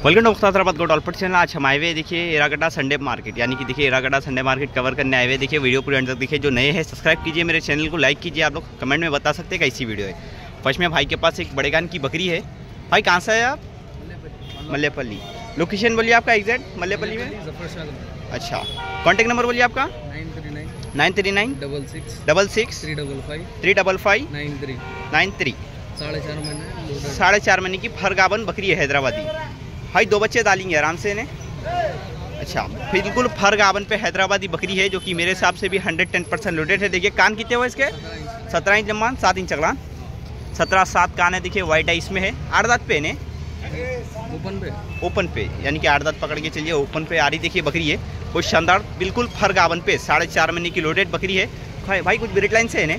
Welcome to Mukhtarabad goat ऑलपट channel. आज हम आए हुए देखिए एरागड्डा संडे मार्केट, यानी कि देखिए एरागड्डा संडे मार्केट कवर करने आए हुए। देखिए वीडियो पूरे अंत तक देखिए। जो नए हैं सब्सक्राइब कीजिए, मेरे चैनल को लाइक कीजिए। आप लोग कमेंट में बता सकते हैं कैसी वीडियो है। फर्स्ट में भाई के पास एक बड़े कान की बकरी है। भाई कहाँ से है आप? मल्लेपल्ली। लोकेशन बोलिए आपका एग्जैक्ट मल्लेपल्ली में। अच्छा, कॉन्टैक्ट नंबर बोलिए आपका। 939 66 355 93। 4.5 महीने की फरगाबन बकरी है हैदराबादी। भाई 2 बच्चे डालेंगे आराम से इन्हें। अच्छा, बिल्कुल फरगाबन पे हैदराबादी बकरी है, जो कि मेरे हिसाब से भी 110% लोडेड है। देखिए कान कितने हुए इसके? 17 इंच लम्बान, 7 इंच चगलान, 17-7 कान है। देखिए वाइट आइस में है। 8 दांत पे इन्हें ओपन पे यानी कि 8 दांत पकड़ के चलिए। ओपन पे आ रही देखिए बकरी है, बहुत शानदार, बिल्कुल फरगाबन पे 4.5 महीने की लोडेड बकरी है। भाई कुछ ब्रीड लाइन से है इन्हें?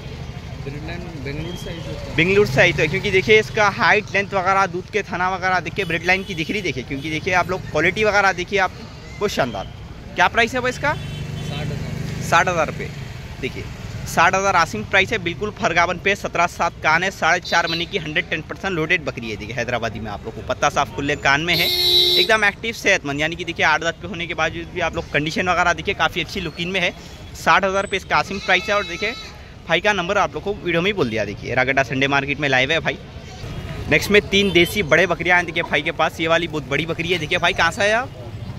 बेंगलुरु से आई तो है, क्योंकि देखिए इसका हाइट लेंथ वगैरह, दूध के थना वगैरह देखिए ब्रेड लाइन की दिख रही। देखिए क्योंकि देखिए आप लोग क्वालिटी वगैरह देखिए आप, बहुत शानदार। क्या प्राइस है वो इसका? 60,000 रुपये। देखिए 60,000 आसिम प्राइस है। बिल्कुल फरगाबन पे 17-7 कान है, 4.5 महीने की 110% लोडेड बकरी है। देखिए हैदराबादी में आप लोग को पत्ता साफ खुले कान में है, एकदम एक्टिव सेहतमंद, यानी कि देखिए 8 दांत पे होने के बावजूद भी आप लोग कंडीशन वगैरह देखिए काफ़ी अच्छी लुकिंग में है। 60,000 रुपये इसका आसिम प्राइस है। और देखिए भाई का नंबर आप लोग को वीडियो में ही बोल दिया। देखिए एरागड्डा संडे मार्केट में लाइव है भाई। नेक्स्ट में 3 देसी बड़े बकरियां हैं देखिए भाई के पास। ये वाली बहुत बड़ी बकरी है। देखिए भाई कहाँ से है आप?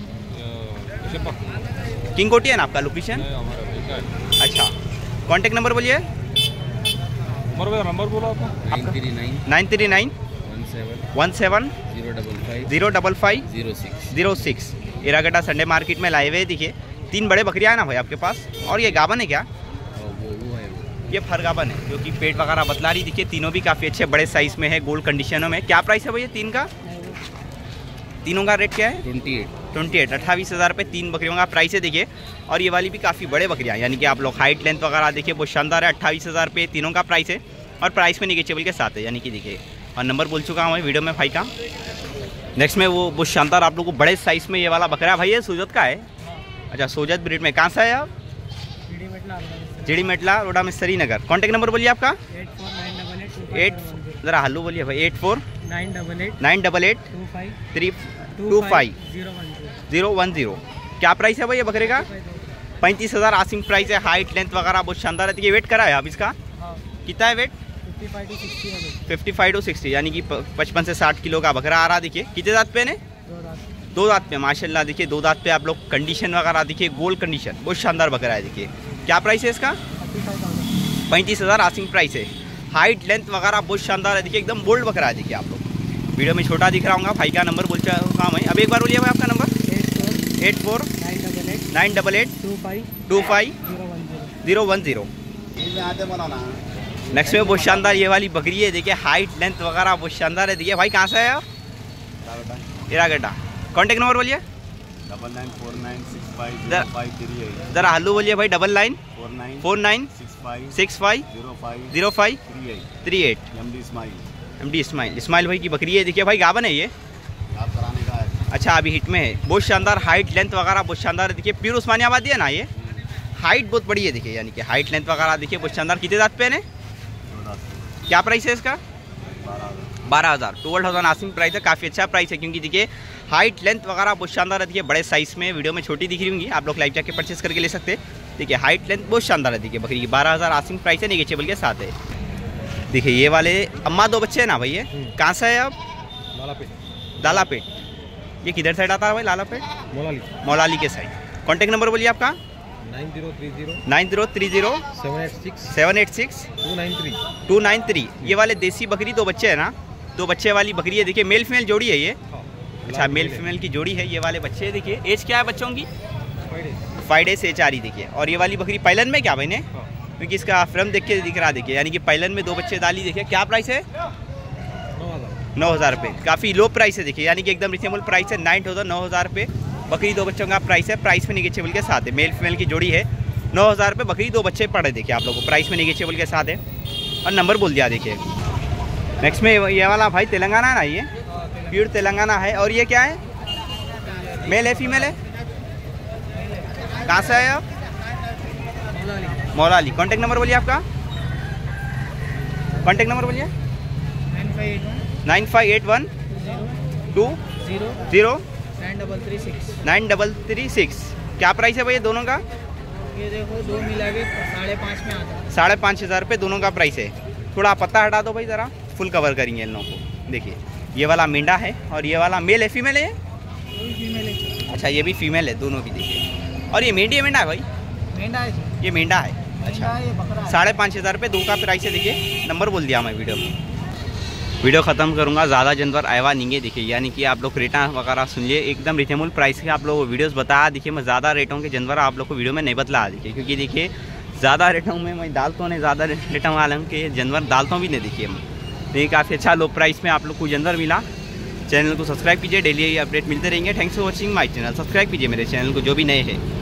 किंग कोटी है ना आपका लोकेशन? अच्छा, कॉन्टैक्ट नंबर बोलिए। नंबर बोलो आपका। 939 17 055 06। एरागड्डा संडे मार्केट में लाइव है। देखिए 3 बड़े बकरियां हैं ना भाई आपके पास। और ये गाबन है क्या? ये फरगाबन है, जो कि पेट वगैरह बतला रही। देखिए तीनों भी काफ़ी अच्छे बड़े साइज़ में है, गोल्ड कंडीशनों में। क्या प्राइस है भैया 3 का? तीनों का रेट क्या है? 28,000 रुपये 3 बकरियों का प्राइस है। देखिए और ये वाली भी काफ़ी बड़े बकरियाँ, यानी कि आप लोग हाइट लेंथ वगैरह देखिए बहुत शानदार है। 28,000 रुपये तीनों का प्राइस है। और प्राइस में निगेचेबल के साथ है, यानी कि देखिए। और नंबर बोल चुका हूँ वीडियो में भाई का। नेक्स्ट में वो बहुत शानदार आप लोग को बड़े साइज़ में ये वाला बकरा भाई है, सोजत का है। अच्छा, सोजत ब्रीड में। कहाँ से है आप? जीडी मेटला रोडा में श्रीनगर। कॉन्टैक्ट नंबर बोलिए आपका। 8 ज़रा हल्लू बोलिए भाई। 84 988 25 010। क्या प्राइस है भाई ये बकरे का? 35,000 आसिम प्राइस है। हाइट लेंथ वगैरह बहुत शानदार है। देखिए वेट करा है आप इसका? कितना है वेट? 55 to 60, यानी कि 55 से 60 किलो का बकरा आ रहा। देखिए कितने दांत पे ने? 2 दांत पे माशाल्लाह। देखिए 2 दांत पे आप लोग कंडीशन वगैरह देखिए, गोल्ड कंडीशन, बहुत शानदार बकरा है। देखिए क्या प्राइस है इसका? 35,000 आसिम प्राइस है। हाइट लेंथ वगैरह बहुत शानदार है। देखिए एकदम बोल्ड बकरा है। देखिए आप लोग वीडियो में छोटा दिख रहा होगा। भाई का नंबर बोल चुका मैं। अब एक बार बोलिए भाई आपका नंबर। 84 988 25 010। नेक्स्ट में बहुत शानदार ये वाली बकरी है। देखिए हाइट लेंथ वगैरह बहुत शानदार है। देखिए भाई कहाँ से है आप? एरागड्डा। कॉन्टैक्ट नंबर बोलिए। 9949650538। जरा हल्लू बोलिए भाई। 9949 65 05 38। MD इस्माइल भाई की बकरी है। देखिए भाई गाबन है ये। अच्छा, अभी हिट में है। बहुत शानदार हाइट लेंथ वगैरह बहुत शानदार है। देखिए प्योर उस्मानियाबादी है ना ये। हाइट बहुत बड़ी है। देखिए यानी कि हाइट लेंथ वगैरह देखिए बहुत शानदार। कितने दांत पे है? क्या प्राइस है इसका? 12,000 12,000 आसिम प्राइस है। काफ़ी अच्छा प्राइस है, क्योंकि देखिए हाइट लेंथ वगैरह बहुत शानदार है। देखिए बड़े साइज़ में, वीडियो में छोटी दिख रही होंगी, आप लोग लाइव जाके परचेस करके ले सकते हैं। देखिए हाइट लेंथ बहुत शानदार है। देखिए बकरी की 12,000 आसिम प्राइस है, निगेचेबल के साथ है। देखिए ये वाले अम्मा 2 बच्चे हैं ना भैया। कहाँ से है आप? लालापेट। ये किधर साइड आता है भाई? लालापेट मौलाली के साइड। कॉन्टैक्ट नंबर बोलिए आपका। 9030 786 293। ये वाले देसी बकरी 2 बच्चे हैं ना? 2 बच्चे वाली बकरी है। देखिए मेल फीमेल जोड़ी है ये। अच्छा, मेल फीमेल की जोड़ी है ये वाले बच्चे। देखिए एज क्या है बच्चों की? 5 डेज एज आ रही। देखिए और ये वाली बकरी पैलन में क्या भाई ने? क्योंकि इसका फ्रम देख के दिख रहा। देखिए यानी कि पैलन में 2 बच्चे डाली। देखिए क्या प्राइस है? 9,000 रुपये। काफ़ी लो प्राइस है। देखिए यानी कि एकदम रिजनेबल प्राइस है। 9,000 रुपये बकरी 2 बच्चों का प्राइस है। प्राइस में निगेचेबल के साथ है। मेल फीमेल की जोड़ी है। 9,000 रुपये बकरी 2 बच्चे पड़े। देखिए आप लोगों को प्राइस में निगेचेबल के साथ है। और नंबर बोल दिया। देखिए नेक्स्ट में ये वाला भाई तेलंगाना है ना, ये प्योर तेलंगाना है। और ये क्या है? मेल है फीमेल है? कहाँ से है आप? मौलाली। कॉन्टैक्ट नंबर बोलिए आपका। कॉन्टैक्ट नंबर बोलिए। 9581 93336। क्या प्राइस है भैया दोनों का? ये देखो दो मिला के 5.5 में आता है। 5,500 रुपये दोनों का प्राइस है। थोड़ा पत्ता हटा दो भाई ज़रा, फुल कवर करेंगे इन लोगों को। देखिए ये वाला मेंढा है और ये वाला मेल है फीमेल है? फीमेल है। अच्छा ये भी फीमेल है, दोनों भी देखिए। और ये मेंढी है मेंढा है भाई? मेंढा है। ये मेंढा है। अच्छा 5,500 रुपये दो का प्राइस है। देखिए नंबर बोल दिया मैं वीडियो में। वीडियो ख़त्म करूँगा, ज़्यादा जानवर आया नहीं है। देखिए यानी कि आप लोग रेटा वगैरह सुनिए, एकदम रिजनेबल प्राइस के आप लोग वीडियोस बताया। देखिए मैं ज़्यादा रेटों के जानवर आप लोग को वीडियो में नहीं बतला। देखिए क्योंकि देखिए ज़्यादा रेटों में मैं डालता नहीं, ज़्यादा रेटों वाले के जानवर डालता भी नहीं। देखिए मैं काफ़ी अच्छा लो प्राइस में आप लोग को जानवर मिला। चैनल को सब्सक्राइब कीजिए, डेली अपडेट मिलते रहेंगे। Thanks for watching my channel. Subscribe कीजिए मेरे चैनल को जो भी नए हैं।